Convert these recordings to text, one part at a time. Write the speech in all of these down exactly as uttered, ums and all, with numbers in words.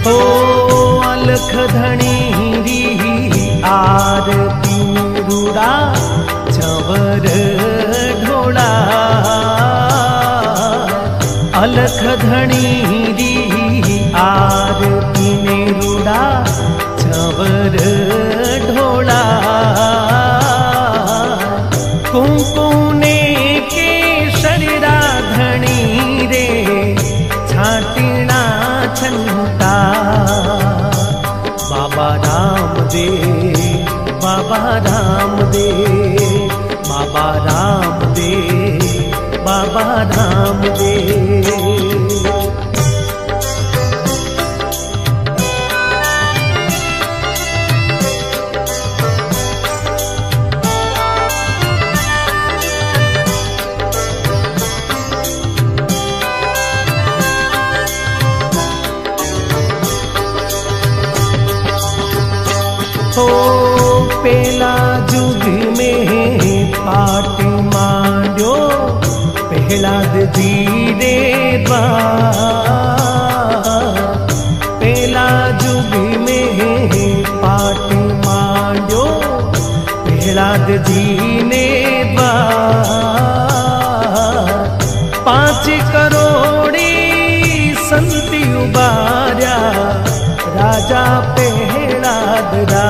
हो अलख धणी री आरती रूड़ा चवर ढोला अलख धणी री आरती ने रूड़ा चवर ढोला कुंकुने के शरीरा धणी रे छाटीना छंटा बाबा रामदेव बाबा रामदेव बाबा रामदेव बाबा रामदेव। हो पेला जुग में पाट मांड्यो पहलाद जीरे द्वार पेला जुग में पाट मांड्यो पहलाद जी ने द्वार पांच करोड़ी संति उबार्या राजा पहलाद रा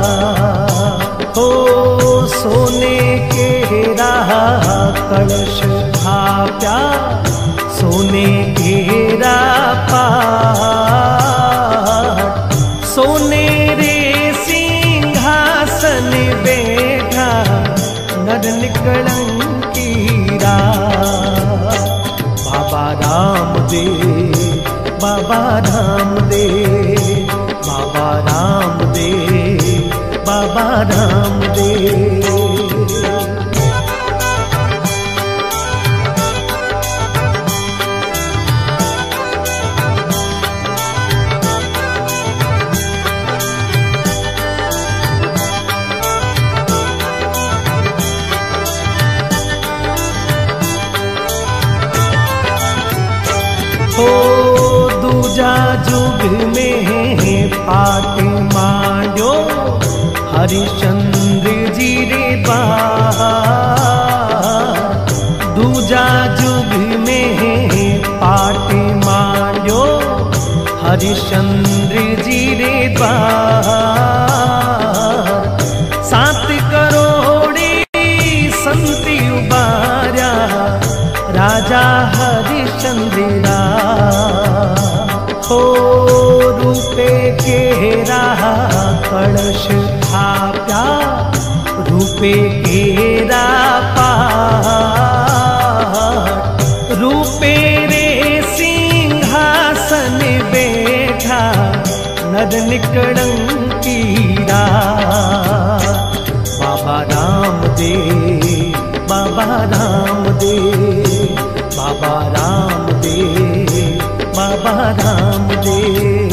हो सोने के रहा कलश थाप्या सोने के पाट सोने रे सिंहासन बैठा नर निकलंकी बाबा रामदेव बाबा रामदेव बाबा रामदेव बाबा रामदेव। हो दूजा जुग में पाट मांड्यो हरिश्चंद्र जी रे द्वार दूजा जुग में पाट मांड्यो हरिश्चंद्र जी रे द्वार सात करोड़ी संति उबार्या राजा हरिश्चंद्र हो रूपे के रहा कलश थाप्या रूपे के पाट रूपे रे सिंहासन बैठा नर निकलंकी बाबा रामदेव बाबा रामदेव बाबा रामदेव बाबा रामदेव।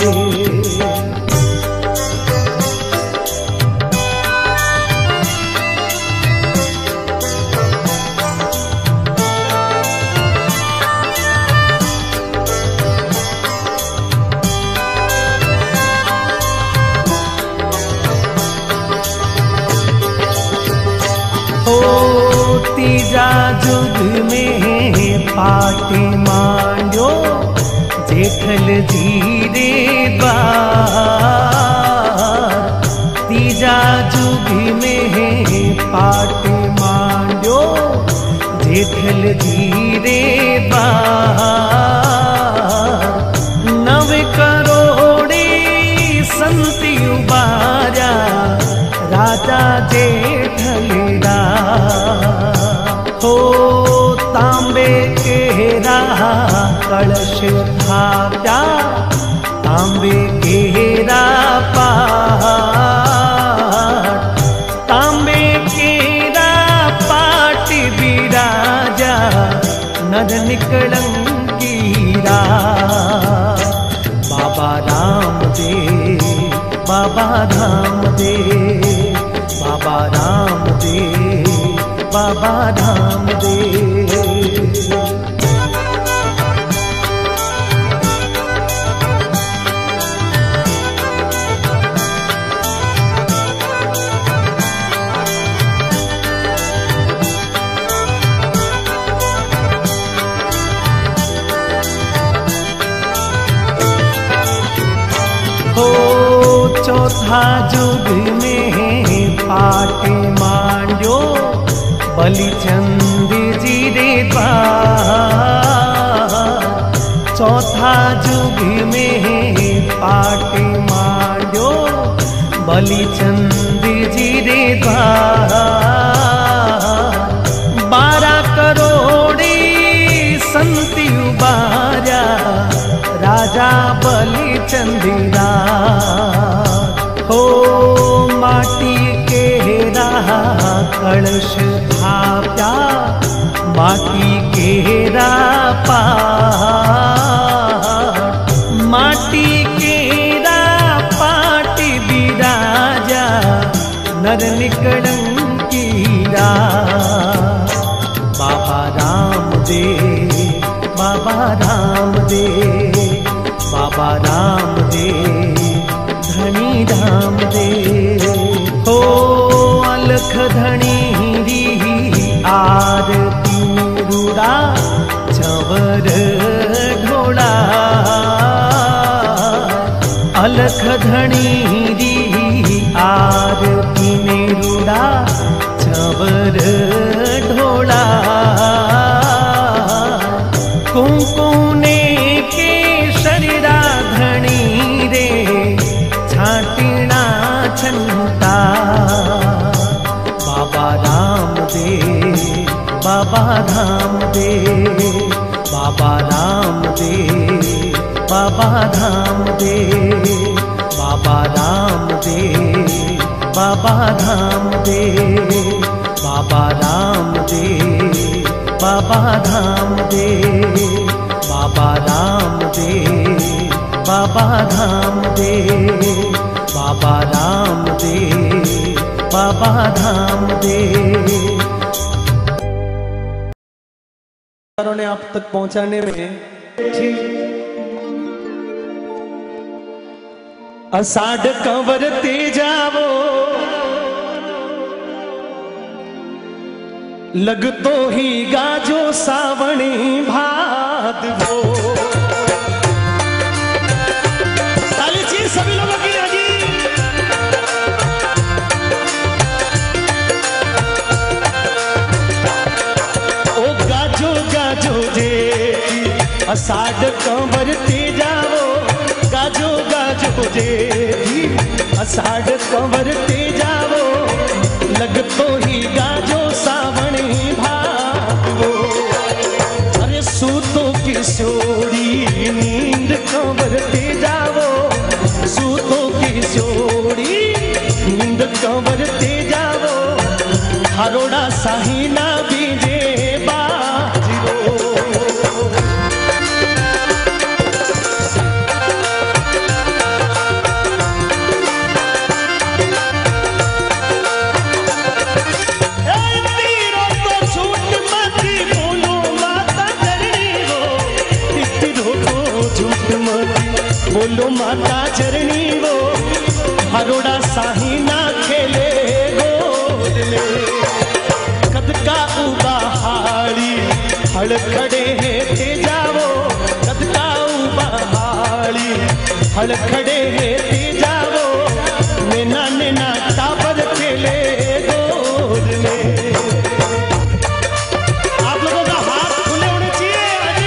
हो तीजा जुग में पाट मांड्यो जेठल जी रे द्वार तीजा जुग में पाट मांड्यो जेठल जी रे द्वार नव करोड़ी संति उबार्या राजा जेठलड़ा हो तांबे के रहा कलश थाप्या तांबे के पाट तांबे के पाट बिराजा नर निकलंकी बाबा रामदेव बाबा रामदेव बाबा रामदेव बाबा रामदेव। चौथा जुग में पाटे मांड्यो बलिचंद जी रे द्वार। चौथा जुग में पाटे मांड्यो बलिचंद जी रे द्वार। बारह करोड़े संति उबार्या राजा बलिचंदीरा। हो माटी के रहा कलश थाप्या माटी के पाट। माटी के पाट बिराजा नर निकलंकीरा। बाबा रामदेव बाबा रामदेव बाबा रामदेव धनी रामदेव। हो अलख धनी री आरती रूड़ा चवर ढोला। अलख धनी री आरती रूड़ा चवर ढोला। कुंकुने के शरीरा धनी रे छाटिना छंता। बाबा रामदेव बाबा रामदेव बाबा रामदेव बाबा रामदेव बाबा रामदेव बाबा रामदेव बाबा रामदेव बाबा रामदेव बाबा रामदेव बाबा रामदेव बाबा रामदेव बाबा रामदेव। ने आप तक पहुंचाने में अषाढ़ कंवर ते जावो लगतो ही गाजो सावणी भादवो। ताली चाहिए सभी लोगों की आजी। ओ गाजो गाजो जे अषाढ़ कंवर ते जावो गाजो गाजो जे अषाढ़ कंवर ते जावो लगतो ही गाजो सावणी भादवो। अरे सूतो किशोरी नींद कंवर ते जावो सूतो किशोरी नींद कंवर ते जावो। हरोड़ा साहिना बीजे बाजरो। बोलो माता चरणी वो हरोड़ा साहिना खेले गोद में। कद का उबाहाड़ी हड़ खड़े हैं ते जावो कद का उबाहाड़ी हड़ खड़े हैं ते जावो। नैना नैना टाबर खेले गोद में। आप लोगों का हाथ खुले होने चाहिए अजी।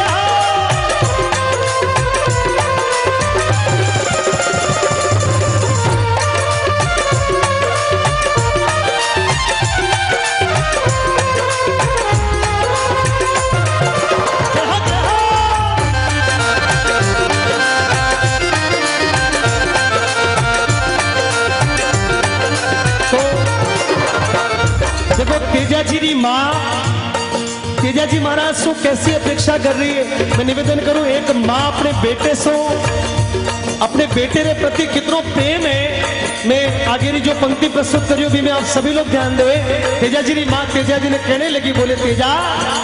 देखो तेजाजी री माँ तेजाजी महाराज सो कैसी अपेक्षा कर रही है। मैं निवेदन करूं एक माँ अपने बेटे सो अपने बेटे रे प्रति कितनो प्रेम है। मैं आगे री जो पंक्ति प्रस्तुत करियो भी मैं आप सभी लोग ध्यान दो। तेजाजी री माँ तेजाजी ने कहने लगी बोले तेजा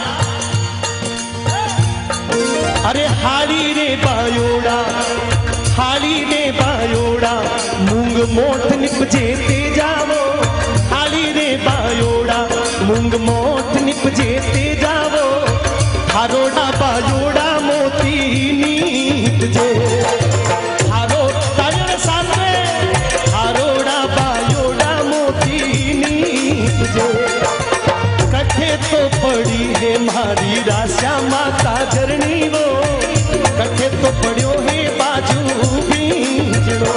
अरे हाली रे बायोड़ा हाली रे बायोड़ा मूंग मोठ निपजे तेजावो। हाली रे बायोड़ा मूंग मोठ निपजे तेजावो। हारोड़ा बायोड़ा मोती नीपजे। हारो तालियों के साथ में जे कठे तो पड़ी है मारी राशा माता जरनी वो कठे तो पड़ो है बाजू बीजड़ो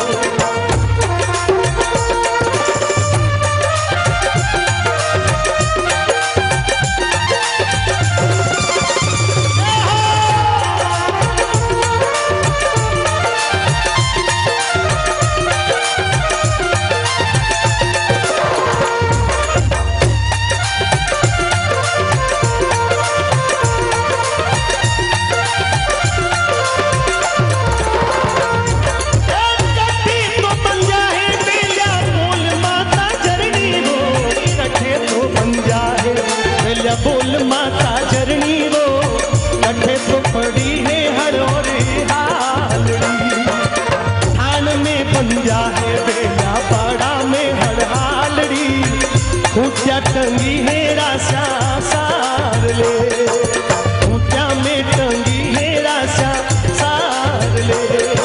बोल माता जरनी वो कठे तो पड़ी है हड़ोरे हालड़ी थान में पंजा है बेला पाड़ा में हड़हालड़ी खूंटिया टंगी है राशा सार ले खूंटिया में टंगी है राशा सार ले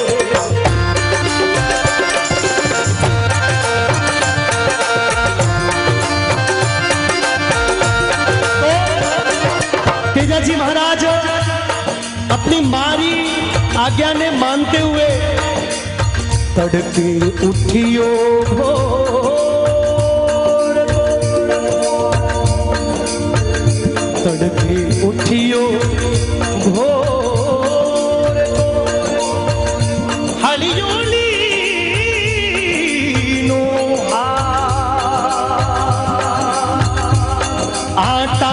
तेजाजी महाराज अपनी मारी आज्ञा ने मानते हुए तड़के उठियो भोर तड़के उठियो भोर हलियोली नो आटा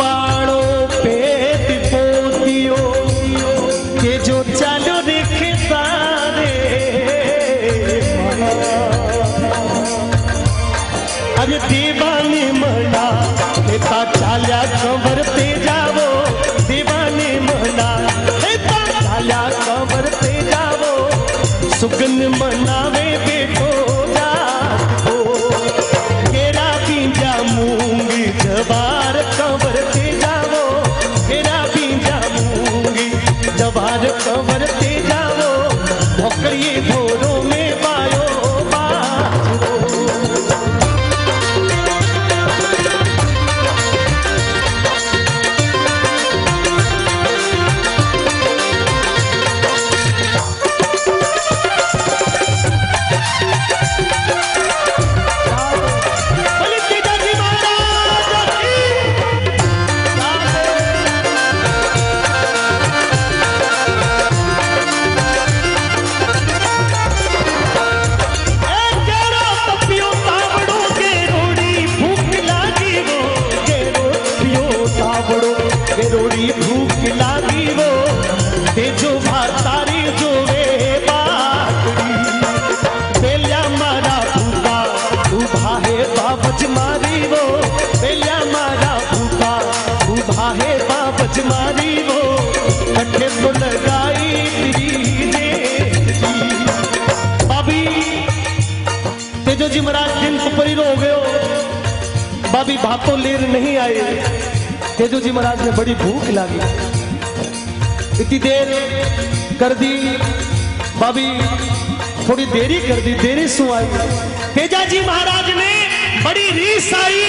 अरे दीवाने मना हेता चाल्या कंवर ते जावो दीवाने मना हेता चाल्या कंवर ते जावो सुगन मनावे बेटो जातो केरा पींजा मूंगी जवार कंवर ते जावो केरा पींजा मूंगी जवार कंवर ते जावो भोकरिए धोरो में पायो रोड़ी भूख लागी वो तेजो भातारी जो वे बाटड़ी बेलिया मारा भूखा उभा है बाबज मारी वो बेलिया मारा भूखा उभा है बाबज मारी वो कठे तो लगाई जे बाबी तेजो जी महाराज दिन सुपरी रो गयो बाबी भातो लेर नहीं आए तेजो जी महाराज ने बड़ी भूख लगी इतनी देर कर दी भाभी थोड़ी देरी कर दी देरी सु आई तेजा जी महाराज ने बड़ी रीस आई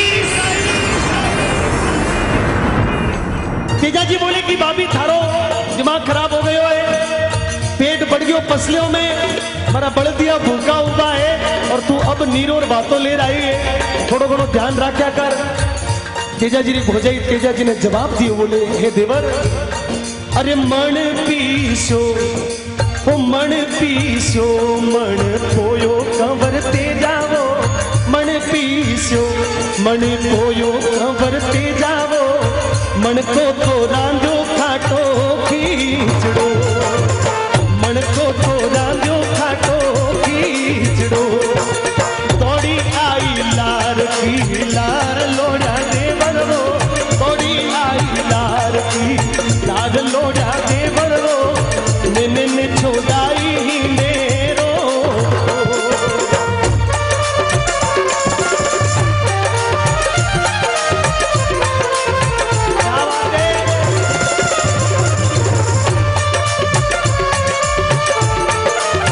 तेजा जी बोले कि भाभी थारो दिमाग खराब हो गयो है पेट बढ़ गयो पसलियों में मारा बड़ दिया भूखा उबा है और तू अब नीरो और बातों ले आई है थोड़ो घणो ध्यान रखा कर तेजा जी ने भोजाई तेजा जी ने जवाब दियो बोले हे देवर अरे मण पीसो ओ मण पीसो मण पोयो कंवर ते जावो मण पीसो मण पोयो कंवर ते जावो मण को तो रांधो खाटो खींचड़ो मण को तो रांधो खाटो खींचड़ो तोड़ी आई लार की लार लोड़ा देवर रो तोड़ी आई लार की लार लोड़ा देवर रो निन छोड़ाई ही मेरो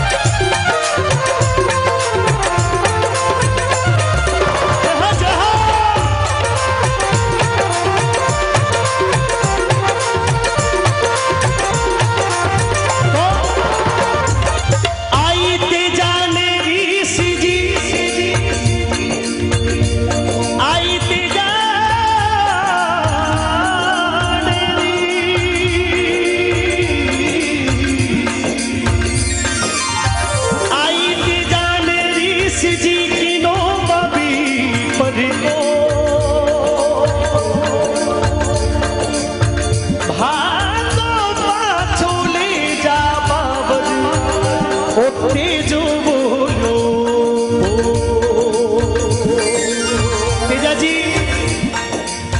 जहाँ जहाँ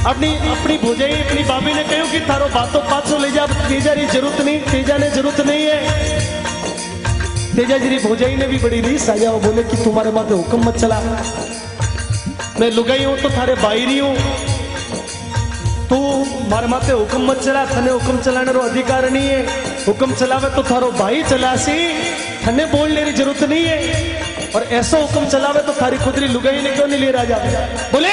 अपनी अपनी भोजाई अपनी भाभी ने कहो कि थारो बातों पाछो ले जा, तेजा री जरूरत नहीं, तेजा ने जरूरत नहीं है। तेजा जी री भोजाई ने भी बड़ी रीस आया, वो बोले कि तुम्हारे माथे हुक्म मत चला, मैं लुगाई हूं तो थारे बाहरी हूं, तू मारे माथे हुक्म मत चला, थने हुक्म चलाने रो अधिकार नहीं है, हुक्म चलावे तो थारो भाई चलासी, थने बोलने की जरूरत नहीं है। और ऐसा हुक्म चलावे तो थारी खुदरी लुगाई ने क्यों नहीं ले राजा? बोले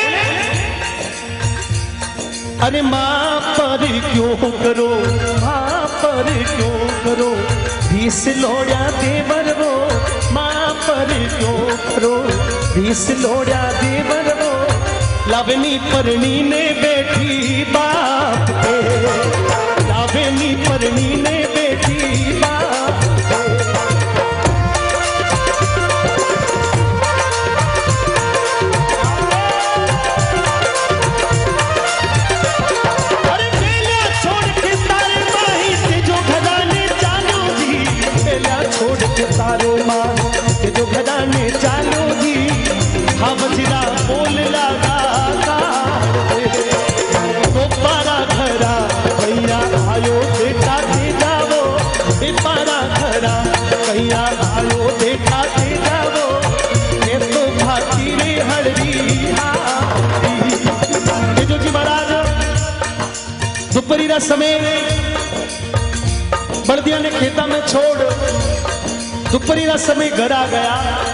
अरे माँ पर क्यों करो, माँ पर क्यों करो, बीस लोड़ा देवर वो, माँ पर क्यों करो, बीस लोड़ा देवर वो, लावनी परनी ने बैठी बाप पे, लावनी परनी ने बैठी बाप पे। अरे बेला छोड़ के तारे माही से जो घराने चालो जी, बेला छोड़ के तारे माही से जो घराने चालो जी, हाँ बजरा बोल लगा आयो बेटा दे जावो, पारा खरा कैया आयो बेटा दे जावो, ये तो भाती रे हड़री। तेजो जी महाराज दोपहरी रा समय बड़दिया ने खेता में छोड़ दोपहरी रा समय घर आ गया।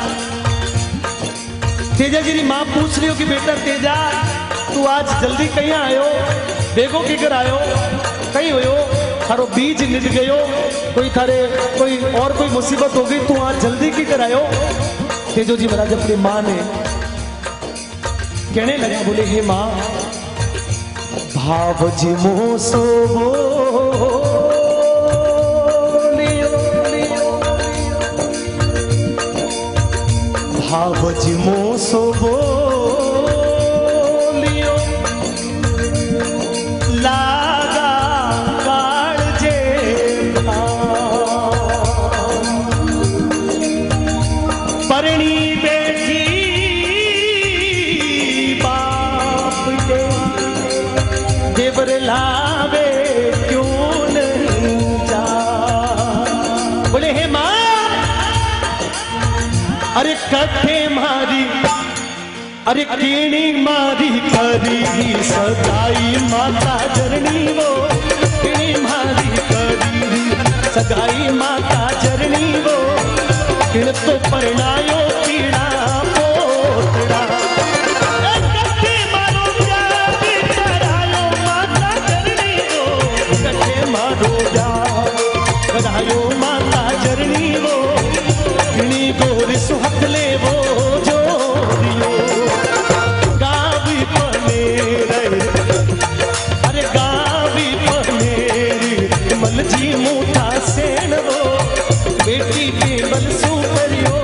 तेजा जी की मां पूछ रही हो कि बेटा तेजा तू आज जल्दी कहीं आयो, बेगो के घर आयो, कहीं हो थारो बीज निद गयो, कोई थारे कोई और कोई मुसीबत हो गई, तू आज जल्दी की कर आयो। तेजो जी महाराज अपनी माँ ने कहने लगा, बोले हे माँ भाव जी मोसो भाव जी मोसो बोलियो, लागा काळजे परणी बेटी बाप के, देवर लावे क्यों नहीं जा। बोले हे माँ अरे कथे मारी, अरे केणी मारी करी सगाई माता जरणी वो, केणी मारी करी सगाई माता जरणी वो, किण तो परणायो पीड़ा पोतड़ा। कथे मारो प्यार करायो माता जरणी वो, कथे मारो प्यार करायो माता जरणी वो, किणी गोरी सुहक ले वो जो गावी पनेर, अरे गावी पनेर मलजी मुठा सेन वो, बेटी पे बलसू करियो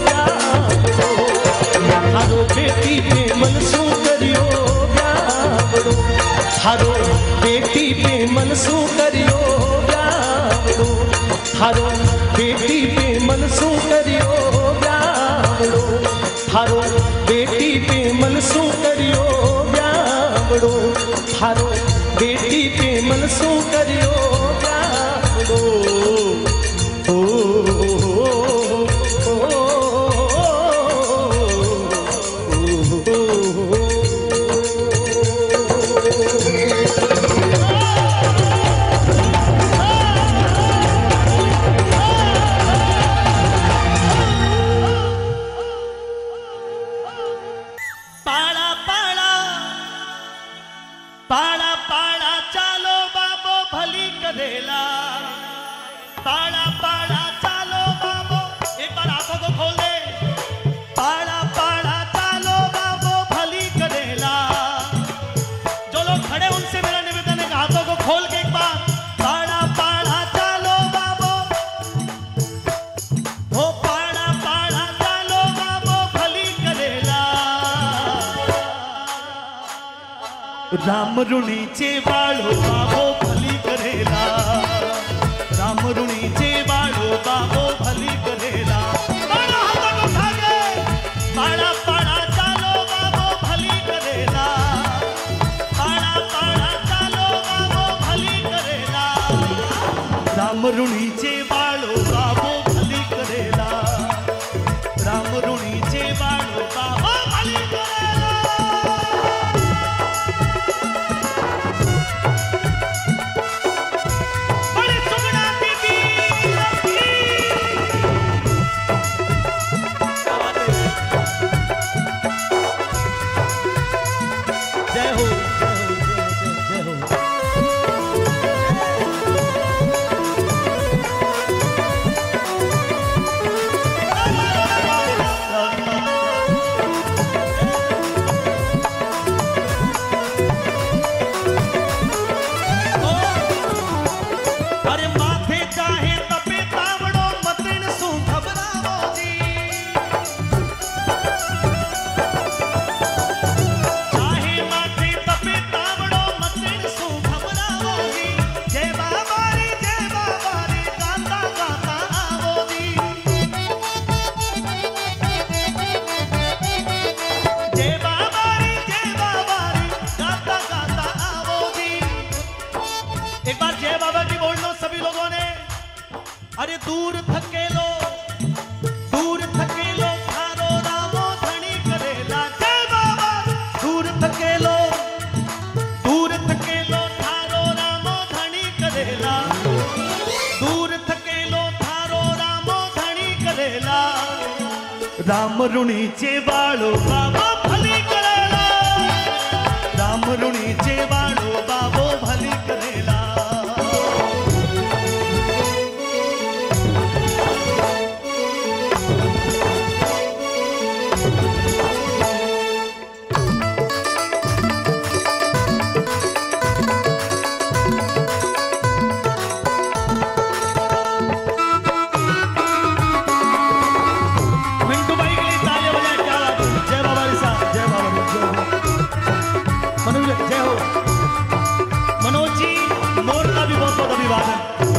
हारो, बेटी पे मनसू करियो ब्यावड़ो, हारो बेटी पे मनसू करियो ब्यावड़ो, हारो बेटी पे मनसू करियो ब्यावड़ो, हारो बेटी पे मनसू करियो ब्यावड़ो, हारो बेटी पे मनसू करियो ब्यावड़ो। ओ, ओ, पाड़ा पाड़ा चालो बाबो भली करेला, पाड़ा पाड़ा चालो बाबो, एक बार आंखों को खोल दे। पाड़ा पाड़ा चालो बाबो भली करेला, जो लोग खड़े उनसे मेरा निवेदन है हाथों को खोल के एक बार। पाड़ा पाड़ा चालो बाबो, हो पाड़ा पाड़ा चालो बाबो भली करेला, राम ऋणीचे बाळो बाबो भली करेला, राम ऋणीचे बाळो बाबो भली करेला। पाड़ा हाथों को उठा के, पाड़ा पाड़ा चालो बाबो भली करेला, पाड़ा राम ऋणीचे बाळो बाबो भली करेला, राम ऋणीचे बाळो बाबो भली करेला। बड़ी सुगना दीदी जय हो, जय हो, जय हो, जय हो। अरे माथे चाहे तपे तावड़ो मतिन सु घबरावो जी, चाहे माथे तपे तावड़ो मतिन सु घबरावो जी। जय बाबा रे जय बाबा रे गाता गाता आवो जी, जय बाबा रे जय बाबा रे गाता गाता आवो जी। एक बार जय बाबा की बोल लो सभी लोगों ने। अरे दूर थके लो दूर थके लो थारो रामो धनी करेला, जय बाबा। दूर थके लो दूर थके लो थारो रामो धनी करेला, दूर थके लो थारो रामो धनी करेला। राम ऋणीचे बाळो बाबो भली करेला, राम ऋणीचे बाळो बाबो भली करेला। मिंटू भाई के लिए तालियां बजाएं, क्या बात है। जय बाबा रे साहब, जय बाबा रे, जय हो। मनोज जय हो। मनोज जी मोर का भी बहुत बहुत अभिवादन।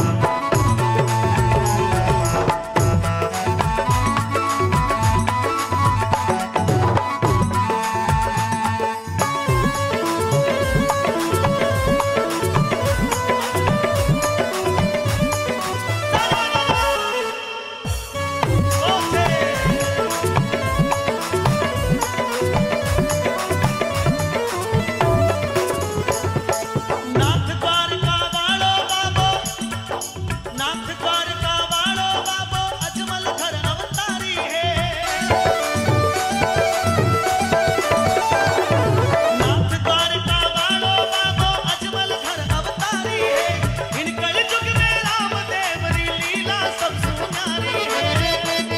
नाथ द्वारका वालो बाबो, नाथ द्वारका वालो बाबो अजमल घर अवतारी है। नाथ द्वारका वालो बाबो अजमल घर अवतारी है। इन कलयुग में रामदेव री लीला सब सुनारी है।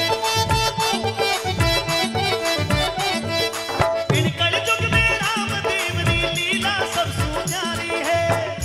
इन कलयुग में रामदेव री लीला सब सुनारी है।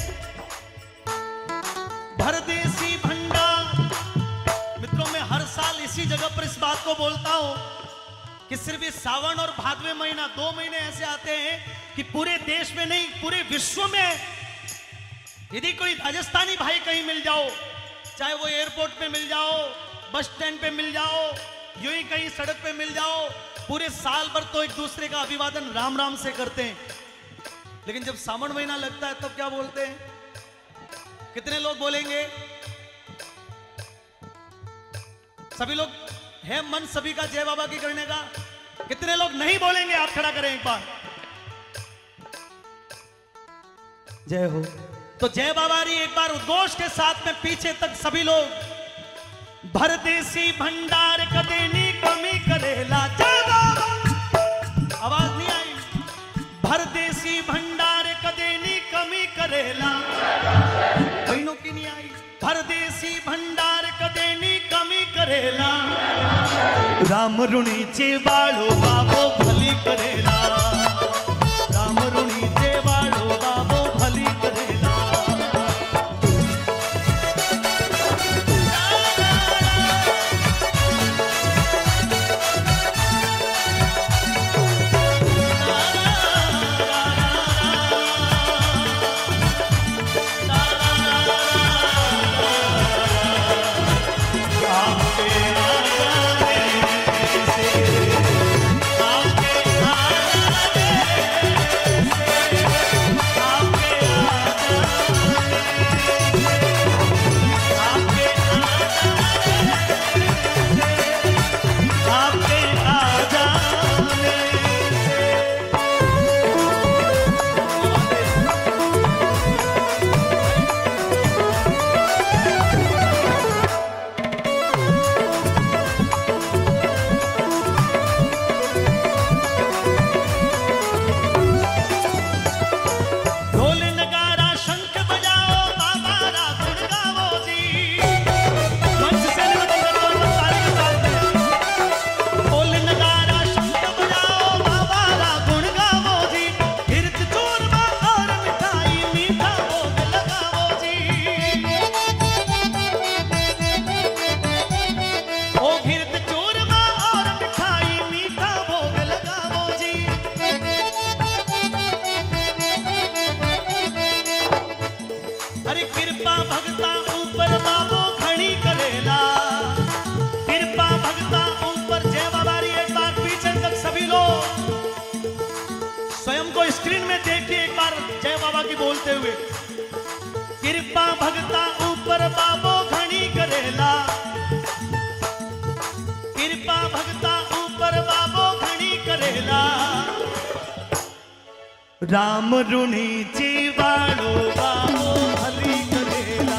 भरदेसी भंडार मित्रों, मैं हर साल इसी जगह पर इस बात को बोलता हूं कि सिर्फ इस सावन और भादवे महीना, दो महीने ऐसे आते हैं कि पूरे देश में नहीं पूरे विश्व में यदि कोई राजस्थानी भाई कहीं मिल जाओ, चाहे वो एयरपोर्ट पे मिल जाओ, बस स्टैंड पे मिल जाओ, यूं ही कहीं सड़क पे मिल जाओ, पूरे साल भर तो एक दूसरे का अभिवादन राम राम से करते हैं। लेकिन जब सावन महीना लगता है तब क्या बोलते हैं? कितने लोग बोलेंगे? सभी लोग है मन सभी का जय बाबा की करने का? कितने लोग नहीं बोलेंगे? आप खड़ा करें एक बार। जय हो। तो जय बाबा री एक बार उद्घोष के साथ में पीछे तक सभी लोग। भरदेसी भंडार कदेनी कमी करेला, जय बाबा। आवाज नहीं आई? भरदेसी भंडार कदेनी कमी करेला, बहनों की नहीं आई? भरदेसी भंडार कदेनी कमी करेला, राम ऋणीचे बाळो बाबो भली करेला, राम ऋणीचे बाळो बाबो भली करेला। आपके स्वयं को स्क्रीन में देखिए एक बार जय बाबा की बोलते हुए। कृपा भगता ऊपर बाबो घणी करेला, कृपा भगता ऊपर बाबो घणी करेला, राम ऋणी जीवाणो बाबो भली करेला।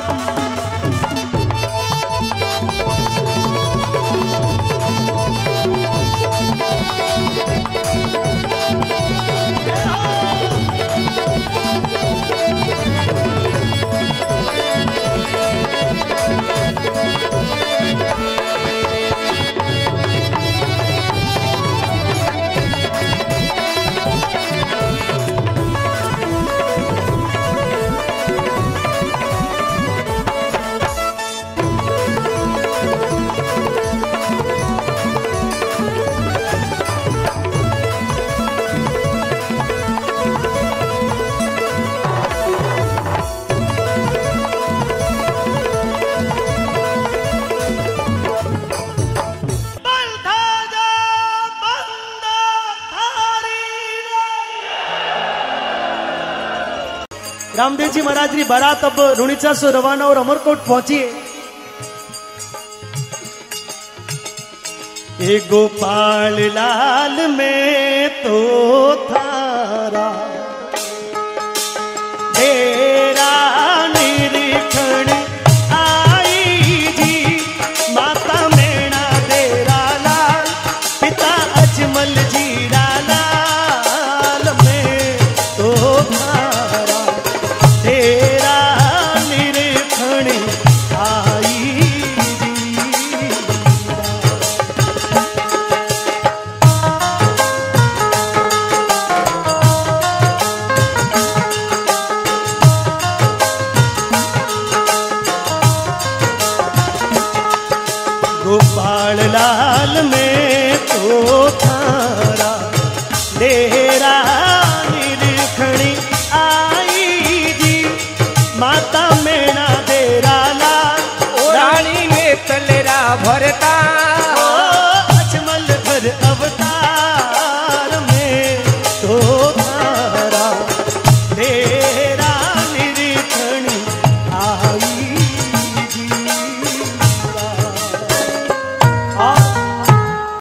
रामदेव जी महाराज की बारात अब रुणीचा से रवाना और अमरकोट पहुंची है। ए गोपाल लाल में तो